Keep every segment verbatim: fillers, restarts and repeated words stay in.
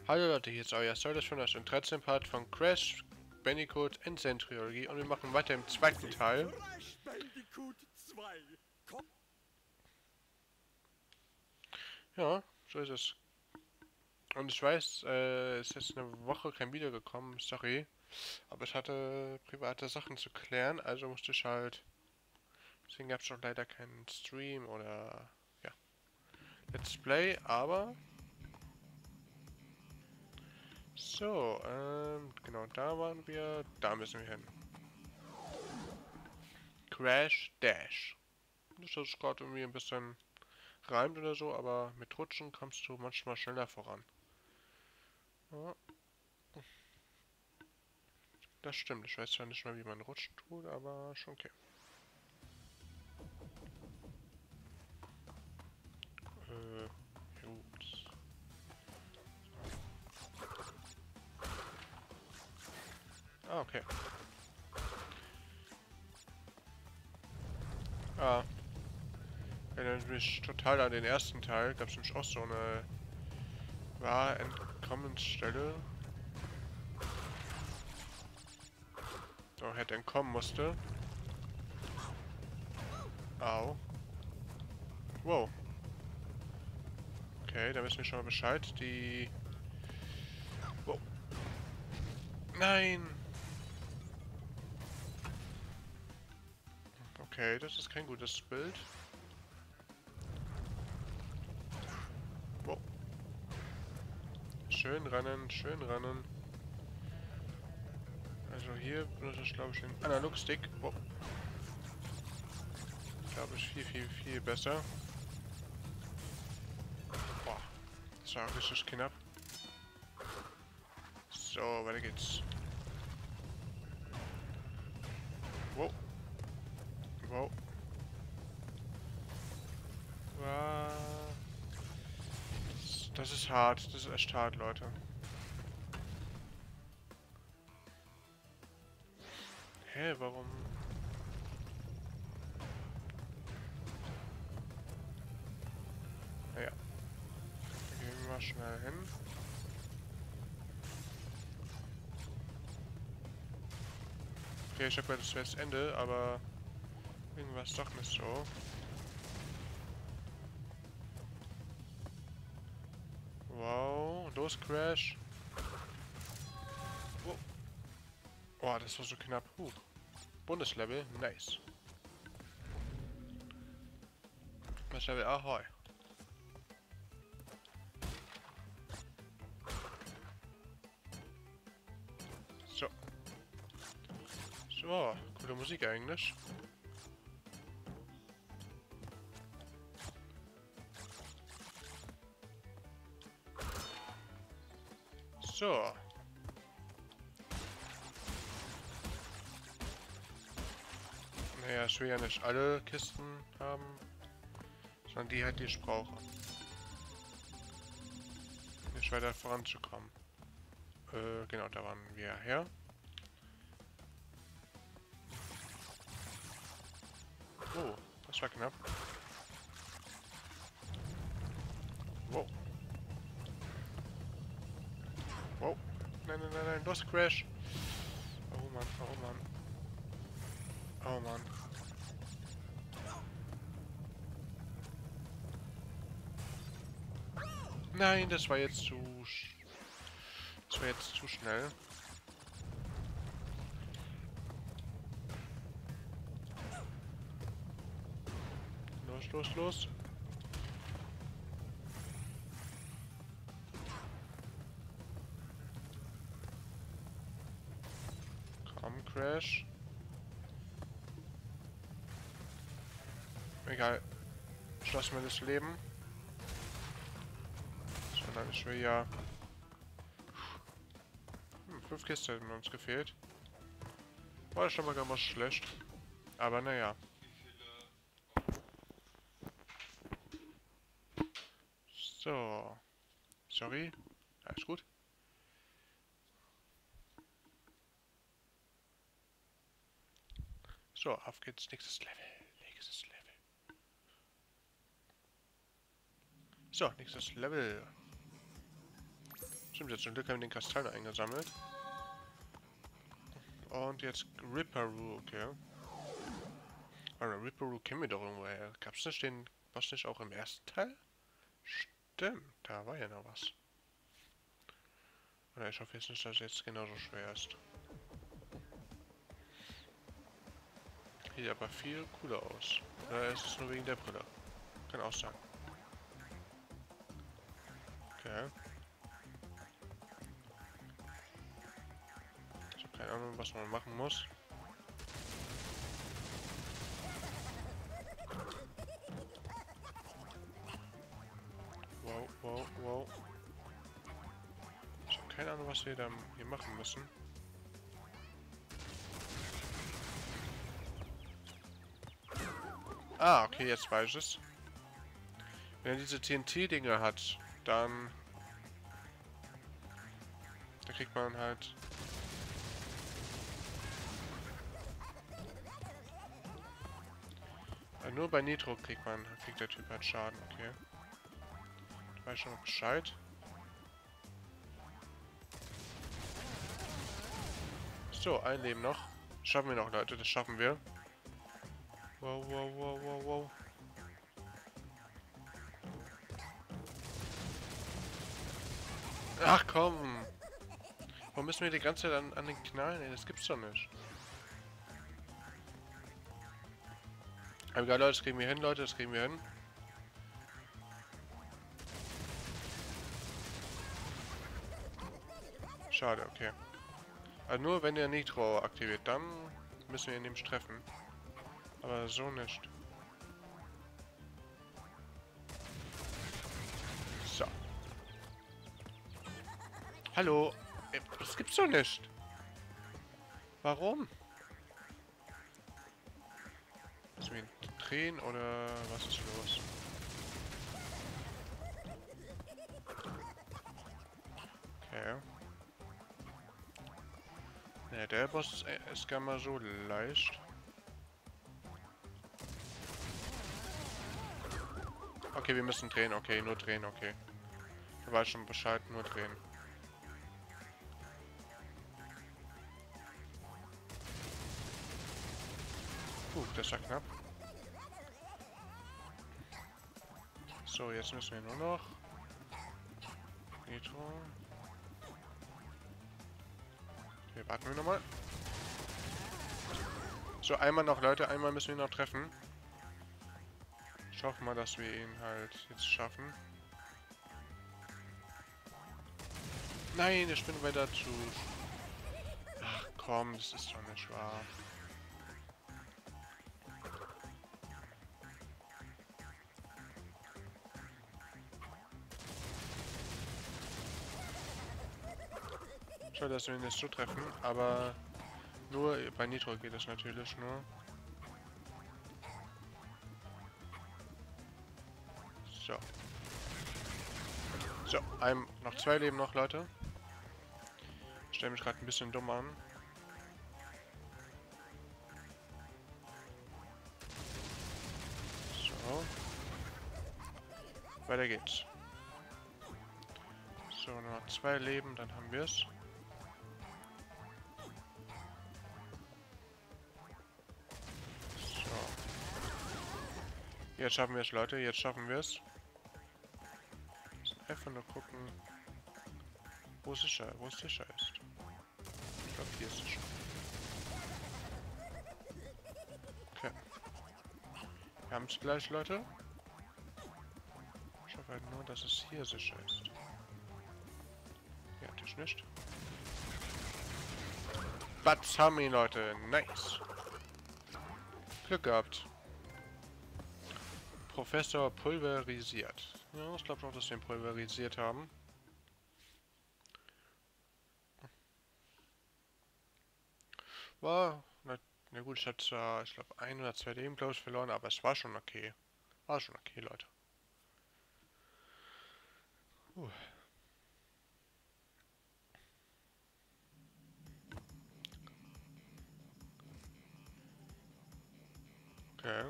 Hallo Leute, hier ist euer Service von der dreizehn Part von Crash Bandicoot Insane Trilogy und wir machen weiter im zweiten Teil. Crash Bandicoot zwei. Ja, so ist es. Und ich weiß, äh, es ist jetzt eine Woche kein Video gekommen, sorry. Aber ich hatte private Sachen zu klären, also musste ich halt. Deswegen gab es auch leider keinen Stream oder ja, Let's Play, aber. So, ähm, genau, da waren wir. Da müssen wir hin. Crash Dash. Das ist gerade irgendwie ein bisschen reimt oder so, aber mit Rutschen kommst du manchmal schneller voran. Ja, das stimmt. Ich weiß zwar nicht mehr, wie man rutschen tut, aber schon okay. Äh, ups. Ah, okay. Ah, erinnert mich total an den ersten Teil. Gab es nämlich auch so eine war Entkommensstelle. So, hätte entkommen musste. Au. Wow. Okay, da wissen wir schon mal Bescheid. Die... Wow. Nein! Okay, das ist kein gutes Bild. Wow. Schön rennen, schön rennen. Also hier benutze ich glaube ich den Analogstick. Wow. Glaube ich viel, viel, viel besser. Boah. Das war richtig knapp. So, weiter geht's. Wow. Wow. Wow. Das, das ist hart. Das ist echt hart, Leute. Hä, warum? Naja. Da gehen wir mal schnell hin. Okay, ich habe ja das wäre das Ende, aber irgendwas doch nicht so. Wow, los Crash. Oh, oh das war so knapp. Uh, Bundeslevel, nice. Das Level Ahoi. So. So, coole Musik eigentlich. So. Naja, ich will ja nicht alle Kisten haben, sondern die halt, die ich brauche. Nicht weiter voranzukommen. Äh, genau, da waren wir her. Oh, das war knapp. Wow. Wow. Nein, nein, nein, nein, los, Crash. Oh Mann, oh Mann. Oh Mann. Nein, das war jetzt zu... sch- Das war jetzt zu schnell. Los, los, los. Komm, Crash. Egal. Ich lasse mir das Leben. Sondern ich will ja... Hm, fünf Kisten hätten uns gefehlt. War schon mal gar nicht schlecht. Aber naja. So. Sorry. Alles gut. So, auf geht's. Nächstes Level. Nächstes Level. So, nächstes Level. Stimmt, jetzt zum Glück haben wir den Kristall eingesammelt. Und jetzt Ripperoo, okay. Aber Ripperoo kennen wir doch irgendwoher. Gab's nicht den Boss nicht auch im ersten Teil? Stimmt, da war ja noch was. Oder ich hoffe jetzt nicht, dass es jetzt genauso schwer ist. Sieht aber viel cooler aus. Oder ist es nur wegen der Brille? Kann auch sein. Okay. Ich habe keine Ahnung, was man machen muss. Wow, wow, wow. Ich habe keine Ahnung, was wir da hier machen müssen. Ah, okay, jetzt weiß ich es. Wenn er diese T N T-Dinge hat, dann... Da kriegt man halt... Ja, nur bei Nitro kriegt man, kriegt der Typ halt Schaden, okay. Ich weiß schon noch Bescheid. So, ein Leben noch. Das schaffen wir noch, Leute, das schaffen wir. Wow, wow, wow, wow, wow. Ach komm! Warum müssen wir die ganze Zeit an, an den Knallen? Ey, das gibt's doch nicht. Aber egal, Leute, das kriegen wir hin, Leute, das kriegen wir hin. Schade, okay. Also nur wenn der Nitro aktiviert, dann müssen wir ihn nämlich treffen. Aber so nicht. So. Hallo? Ey, das gibt's doch nicht. Warum? Müssen wir ihn drehen oder was ist los? Okay. Ne, der Boss ist, ist gar mal so leicht. Okay, wir müssen drehen, okay, nur drehen, okay. Du weißt schon Bescheid, nur drehen. Puh, das war knapp. So, jetzt müssen wir nur noch... Nitro. Okay, warten wir nochmal. So, einmal noch, Leute, einmal müssen wir ihn noch treffen. Ich hoffe mal, dass wir ihn halt jetzt schaffen. Nein, ich bin weiter zu... Ach komm, das ist doch nicht wahr. Schade, dass wir ihn jetzt so treffen, aber nur bei Nitro geht das natürlich nur. So. So, einem, noch zwei Leben noch, Leute. Ich stelle mich gerade ein bisschen dumm an. So. Weiter geht's. So, noch zwei Leben, dann haben wir es. So. Jetzt schaffen wir es, Leute, jetzt schaffen wir es. Einfach nur gucken, wo sicher, wo es sicher ist. Ich glaube, hier ist sicher. Okay. Wir haben es gleich, Leute. Ich hoffe halt nur, dass es hier sicher ist. Ja, natürlich nicht. Was haben wir, Leute? Nice. Glück gehabt. Professor pulverisiert. Ja, ich glaube noch, dass wir ihn pulverisiert haben. War, na, na gut, ich hatte zwar, ich glaube, ein oder zwei Leben, glaube ich, verloren, aber es war schon okay. War schon okay, Leute. Uh. Okay.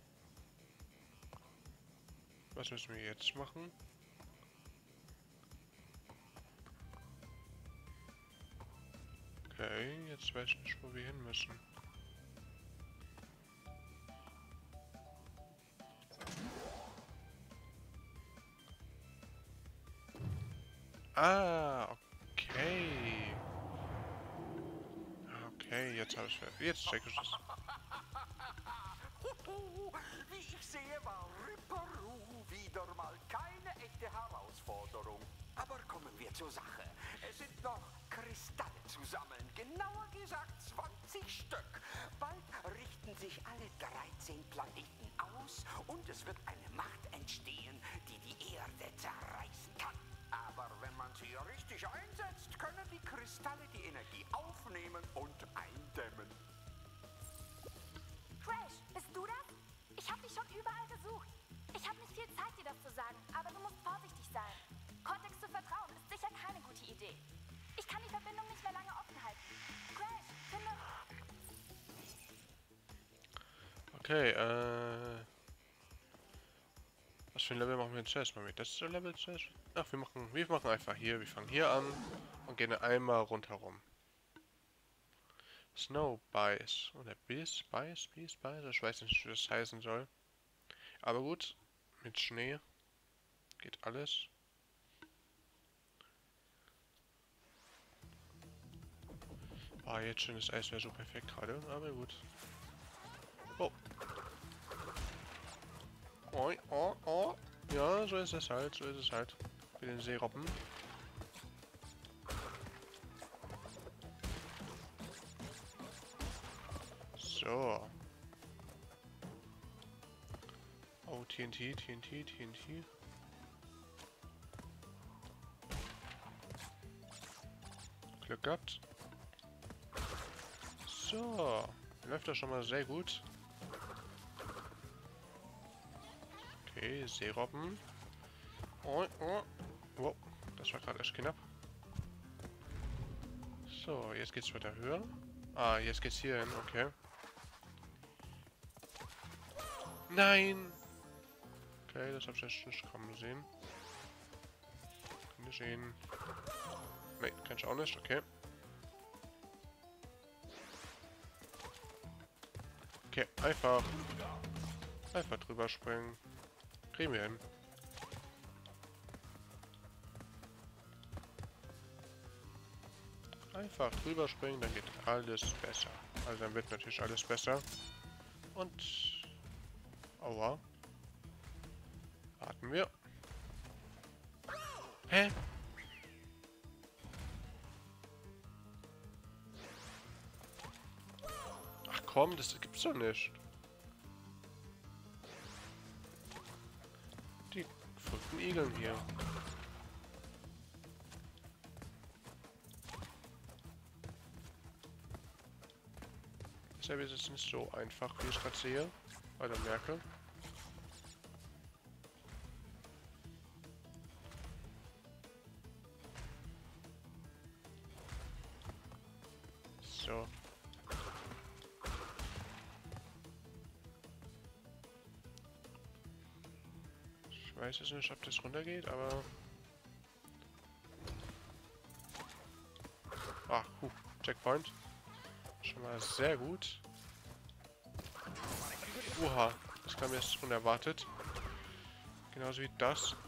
Was müssen wir jetzt machen? Okay, jetzt weiß ich nicht, wo wir hin müssen. Ah, okay. Okay, jetzt habe ich jetzt check ich es. Wie ich sehe, war Ripperoo wieder mal keine echte Herausforderung. Aber kommen wir zur Sache. Es sind noch Kristalle zu sammeln, genauer gesagt zwanzig Stück. Bald richten sich alle dreizehn Planeten aus und es wird eine Macht entstehen, die die Erde zerreißen kann. Aber wenn man sie richtig einsetzt, können die Kristalle die Energie aufnehmen und eindämmen. Crash, bist du das? Ich habe dich schon überall gesucht. Ich habe nicht viel Zeit, dir das zu sagen, aber du musst vorsichtig sein. Cortex zu vertrauen ist sicher keine gute Idee. Ich kann die Verbindung nicht mehr lange offen halten. Crash, finde... Okay, äh... was für ein Level machen wir jetzt erstmal mit? Das ist der Level zuerst? Ach, wir machen, wir machen einfach hier. Wir fangen hier an und gehen einmal rundherum. Snow Bice. Oder Bice? Bice? Bice? Bice? Ich weiß nicht, wie das heißen soll. Aber gut, mit Schnee geht alles. Ah, jetzt schönes Eis wäre so perfekt gerade, aber gut. Oh. Oh, oh, oh. Ja, so ist es halt, so ist es halt. Mit den Seerobben. So. Oh, T N T, T N T, T N T. Glück gehabt. So. Läuft das schon mal sehr gut. Okay, Seerobben. Oh, oh. Wow, das war gerade echt knapp. So, jetzt geht's weiter höher. Ah, jetzt geht's hier hin, okay. Nein! Okay, das habe ich jetzt nicht kommen sehen. Kann ich sehen. Ne, kann ich auch nicht, okay. Okay, einfach. Einfach drüber springen. Kriegen wir hin. Einfach drüber springen, dann geht alles besser. Also dann wird natürlich alles besser. Und... Aua. Warten wir. Hä? Ach komm, das gibt's doch nicht. Die verrückten Igeln hier. Deshalb ist es nicht so einfach, wie ich gerade sehe. Oder merke. So. Ich weiß jetzt nicht, ob das runtergeht, aber... Ah, huh, Checkpoint. Schon mal sehr gut. Oha, das kam jetzt unerwartet. Genauso wie das.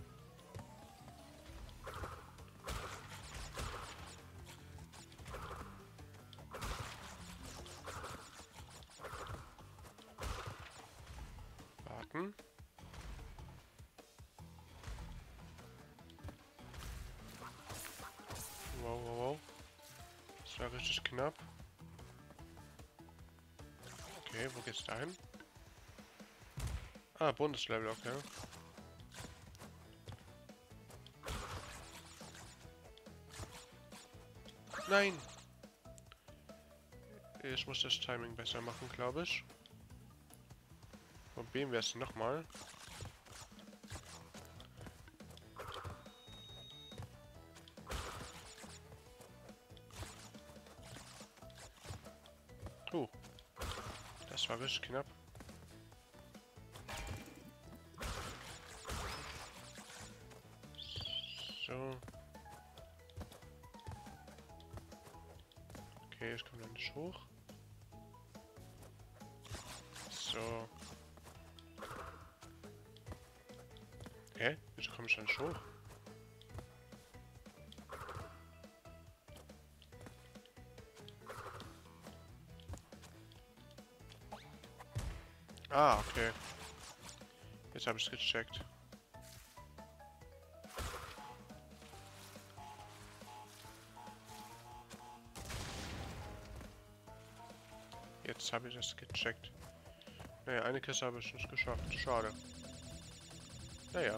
Warten. Wow, wow, wow. Das war richtig knapp. Okay, wo geht's da hin? Ah, Bundeslevel, okay. Nein! Ich muss das Timing besser machen, glaube ich. Probieren wir es nochmal. Oh. Das war richtig knapp. So. Okay, ich komme da nicht hoch. So. Hä? Wieso komme ich da nicht hoch? Ah, okay. Jetzt habe ich es gecheckt. Jetzt habe ich es gecheckt. Naja, eine Kiste habe ich nicht geschafft. Schade. Naja.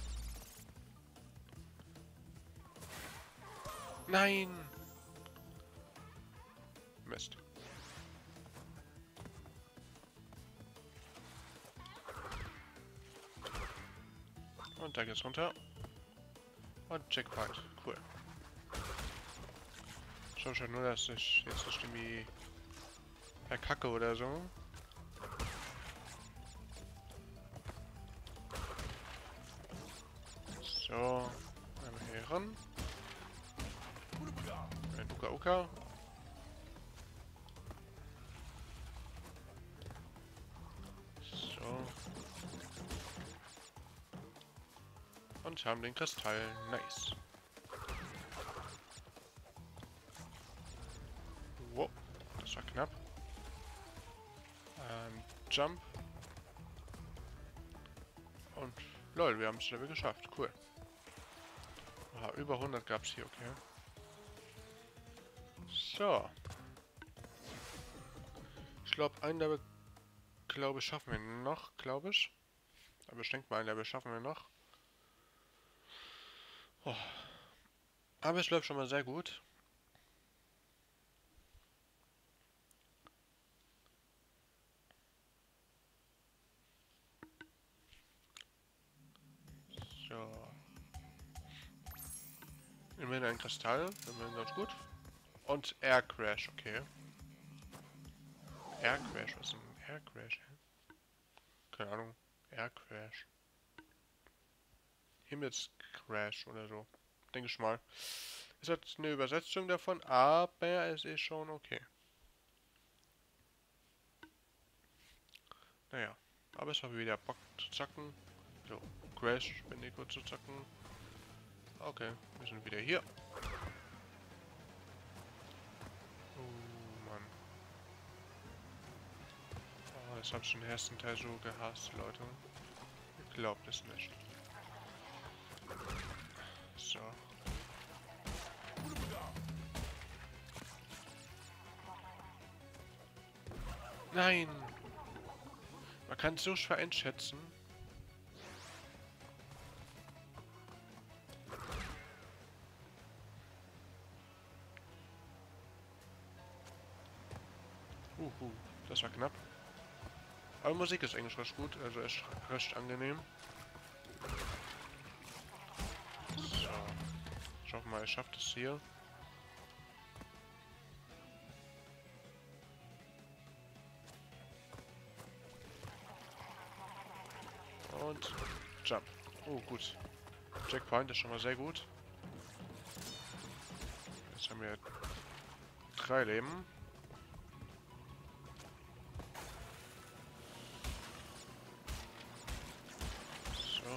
Nein! Mist. Und da geht's runter. Und Checkpoint. Cool. Ich hoffe schon nur, dass ich jetzt nicht irgendwie verkacke oder so. So. Einmal hier ran. Ein Uka Uka. So. Und haben den Kristall. Nice. Wow, das war knapp. Ähm, Jump. Und lol, wir haben es Level geschafft. Cool. Aha, über hundert gab es hier, okay. So. Ich glaube, ein Level, glaube ich, schaffen wir noch, glaube ich. Aber ich denke mal, ein Level schaffen wir noch. Oh. Aber es läuft schon mal sehr gut. So. Immerhin ein Kristall, immerhin ganz gut. Und Air Crash, okay. Air Crash, was ist ein Air Crash? Keine Ahnung. Air Crash. Himmelscrash oder so. Denke ich mal. Ist jetzt eine Übersetzung davon, aber es ist schon okay. Naja. Aber es habe wieder Bock zu zacken. So, Crash, Bandicoot zu zacken. Okay, wir sind wieder hier. Oh Mann. Oh, das habe ich den ersten Teil so gehasst, Leute. Ihr glaubt es nicht. So. Nein! Man kann es so schwer einschätzen. Uhu, das war knapp. Aber Musik ist eigentlich recht gut, also ist recht angenehm. So. Ich hoffe mal, ich schaffe das hier. Und Jump. Oh, gut. Checkpoint ist schon mal sehr gut. Jetzt haben wir drei Leben. So.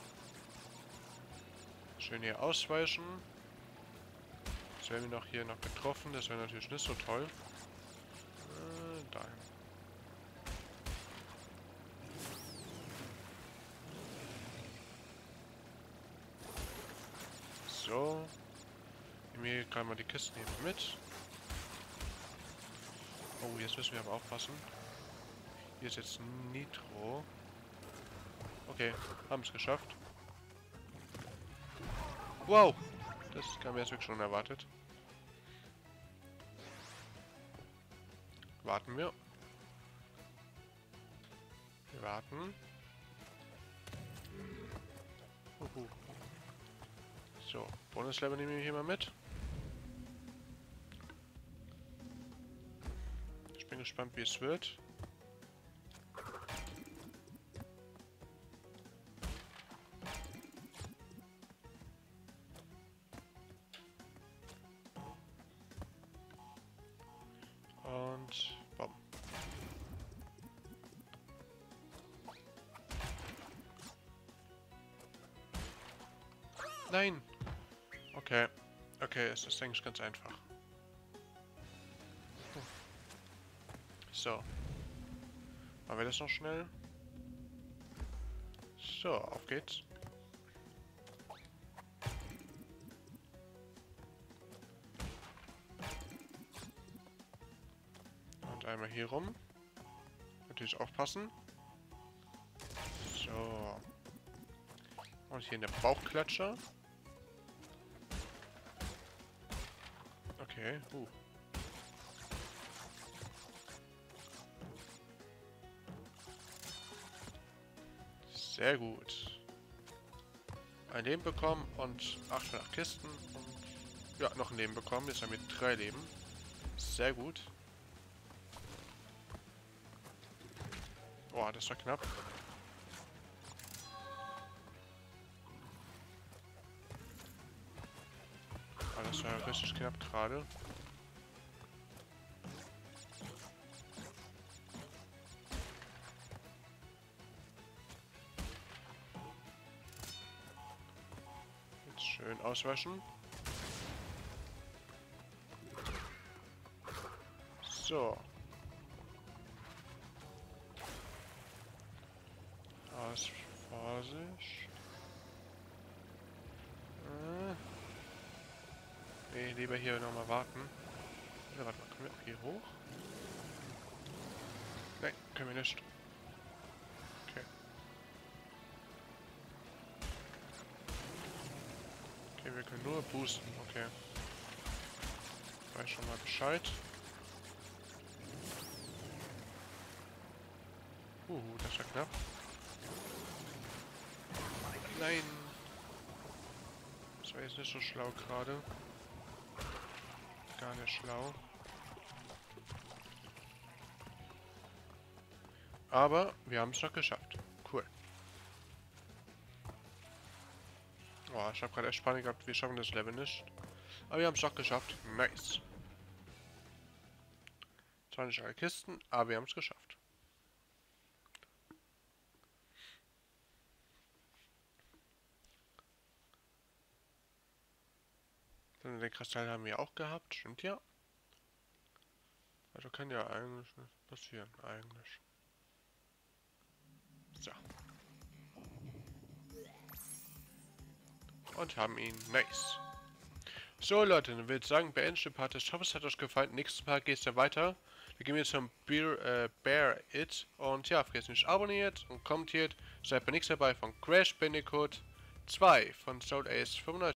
Schön hier ausweichen. Jetzt werden wir noch hier noch getroffen. Das wäre natürlich nicht so toll. Äh, dahin. So. Nehmen wir gerade mal die Kisten hier mit. Oh, jetzt müssen wir aber aufpassen. Hier ist jetzt Nitro. Okay, haben es geschafft. Wow! Das kam jetzt wirklich schon erwartet. Warten wir. Wir warten. Uhu. So, Bonuslevel nehmen wir hier mal mit. Ich bin gespannt, wie es wird. Nein! Okay. Okay, es ist eigentlich ganz einfach. So. Machen wir das noch schnell. So, auf geht's. Und einmal hier rum. Natürlich aufpassen. So. Und hier in der Bauchklatscher. Okay, uh. Sehr gut. Ein Leben bekommen und achthundert Kisten. Und ja, noch ein Leben bekommen. Jetzt haben wir drei Leben. Sehr gut. Boah, das war knapp. Ah, das war richtig knapp gerade. Jetzt schön auswaschen. So. Aus Vorsicht. Äh. Nee, lieber hier nochmal warten. Oder warte mal, können wir hier hoch? Nein, können wir nicht. Okay. Okay, wir können nur boosten, okay. Weiß schon mal Bescheid. Uh, das war knapp. Nein! Das war jetzt nicht so schlau gerade. Gar nicht schlau. Aber wir haben es noch geschafft. Cool. Oh, ich habe gerade echt Panik gehabt, wir schaffen das Level nicht. Aber wir haben es noch geschafft. Nice. Zwar nicht alle Kisten, aber wir haben es geschafft. Dann den Kristall haben wir auch gehabt, stimmt ja. Also kann ja eigentlich nicht passieren, eigentlich. So. Und haben ihn. Nice. So Leute, dann würde ich sagen, beende ich den Part. Ich hoffe, es hat euch gefallen. Nächstes Mal geht es ja weiter. Wir gehen jetzt zum Bear, äh, Bear It. Und ja, vergesst nicht, abonniert und kommentiert. Seid bei nichts dabei von Crash Bandicoot zwei von Soul Ace fünfundneunzig.